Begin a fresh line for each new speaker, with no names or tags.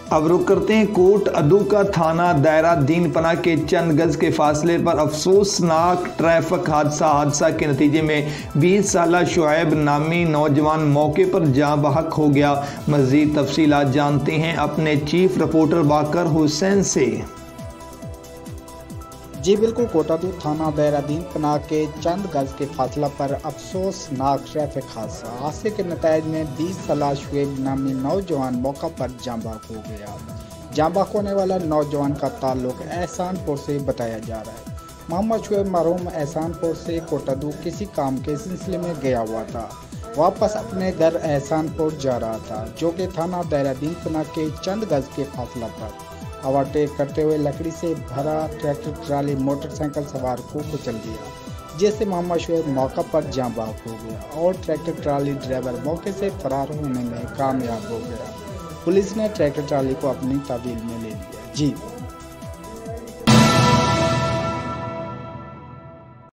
अब रुक करते हैं कोट अदू का थाना दायरा दीनपना के चंद गज के फासले पर अफसोसनाक ट्रैफिक हादसा के नतीजे में 20 साला शुएब नामी नौजवान मौके पर जाँ बहक हो गया। मज़ीद तफसीलात जानते हैं अपने चीफ रिपोर्टर बाकर हुसैन से।
जी बिल्कुल, कोटादू थाना दायरा दीनपना के चंद गज के फासला पर अफसोसनाक ट्रैफिक हादसे के नतीजे में 20 साला शुएब नामी नौजवान मौका पर जाँ बहक हो गया। जाँ बहक होने वाला नौजवान का ताल्लुक एहसानपुर से बताया जा रहा है। मोहम्मद शुएब मरहूम एहसानपुर से कोटादू किसी काम के सिलसिले में गया हुआ था। वापस अपने घर एहसानपुर जा रहा था, जो कि थाना दायरा दीनपना के चंद गज के फासला पर ओवरटेक करते हुए लकड़ी से भरा ट्रैक्टर ट्राली मोटरसाइकिल सवार को कुचल दिया, जिससे मोहम्मद शुएब मौका पर जाँ बहक हो गया और ट्रैक्टर ट्राली ड्राइवर मौके से फरार होने में कामयाब हो गया। पुलिस ने ट्रैक्टर ट्राली को अपनी ताबील में ले लिया। जी।